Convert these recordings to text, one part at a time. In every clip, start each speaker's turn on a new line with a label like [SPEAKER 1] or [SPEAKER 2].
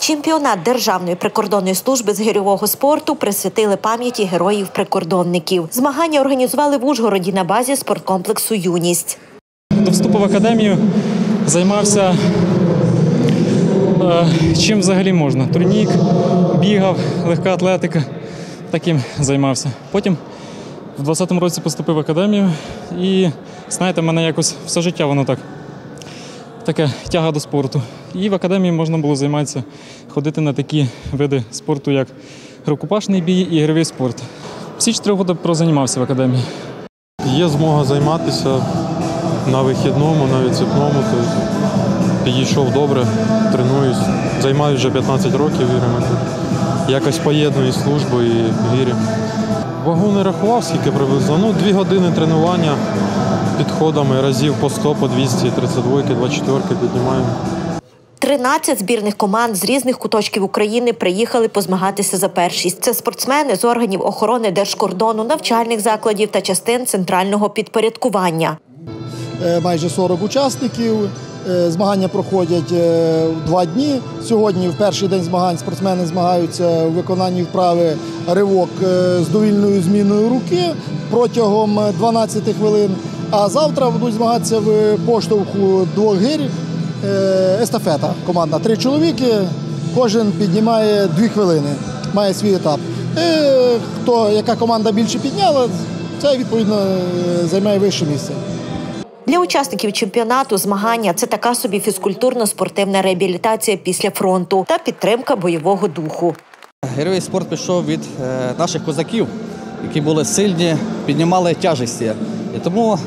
[SPEAKER 1] Чемпіонат Державної прикордонної служби з гирьового спорту присвятили пам'яті героїв-прикордонників. Змагання організували в Ужгороді на базі спорткомплексу «Юність».
[SPEAKER 2] До вступу в академію займався чим взагалі можна. Турнік, бігав, легка атлетика, таким займався. Потім в 20-му році поступив в академію і, знаєте, в мене якось все життя воно таке тяга до спорту. І в академії можна було займатися, ходити на такі види спорту, як рукопашний бій і ігровий спорт. Всі 4 роки прозаймався в академії.
[SPEAKER 3] Є змога займатися на вихідному, на відсипному. Тобто підійшов добре, тренуюсь. Займаюся вже 15 років, віримо. Якось поєдную службу і вірю. Вагу не рахував, скільки приблизно. 2 години тренування підходами, разів по 100, по 200, 32, 24 піднімаємо.
[SPEAKER 1] 13 збірних команд з різних куточків України приїхали позмагатися за першість. Це спортсмени з органів охорони держкордону, навчальних закладів та частин центрального підпорядкування.
[SPEAKER 4] Майже 40 учасників. Змагання проходять 2 дні. Сьогодні, в перший день змагань, спортсмени змагаються у виконанні вправи ривок з довільною зміною руки протягом 12 хвилин. А завтра будуть змагатися в поштовху 2 гирь. Естафета командна. 3 чоловіки, кожен піднімає 2 хвилини, має свій етап. Яка команда більше підняла, це, відповідно, займає вище місце.
[SPEAKER 1] Для учасників чемпіонату змагання – це така собі фізкультурно-спортивна реабілітація після фронту та підтримка бойового духу.
[SPEAKER 5] Гирьовий спорт пішов від наших козаків, які були сильні, піднімали тяжесті. І тому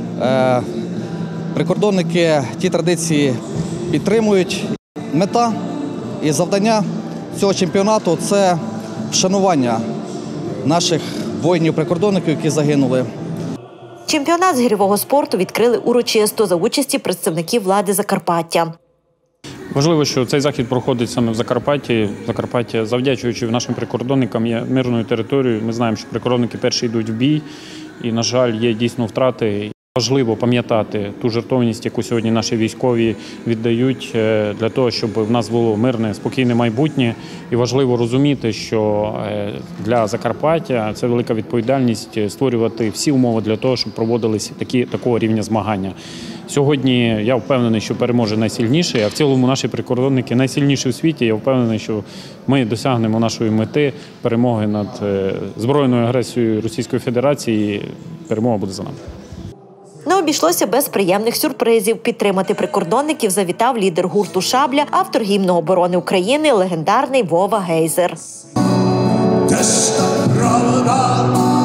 [SPEAKER 5] прикордонники ті традиції підтримують. Мета і завдання цього чемпіонату – це вшанування наших воїнів-прикордонників, які загинули.
[SPEAKER 1] Чемпіонат з гирьового спорту відкрили урочисто за участі представників влади Закарпаття.
[SPEAKER 2] Важливо, що цей захід проходить саме в Закарпатті. Закарпаття, завдячуючи нашим прикордонникам, є мирною територією. Ми знаємо, що прикордонники перші йдуть в бій і, на жаль, є дійсно втрати. Важливо пам'ятати ту жертовність, яку сьогодні наші військові віддають для того, щоб в нас було мирне, спокійне майбутнє. І важливо розуміти, що для Закарпаття це велика відповідальність створювати всі умови для того, щоб проводились такого рівня змагання. Сьогодні я впевнений, що переможе найсильніший, а в цілому наші прикордонники найсильніші у світі. Я впевнений, що ми досягнемо нашої мети перемоги над збройною агресією Російської Федерації. Перемога буде за нами.
[SPEAKER 1] Не обійшлося без приємних сюрпризів. Підтримати прикордонників завітав лідер гурту «Шабля», автор гімну оборони України, легендарний Вова Гейзер.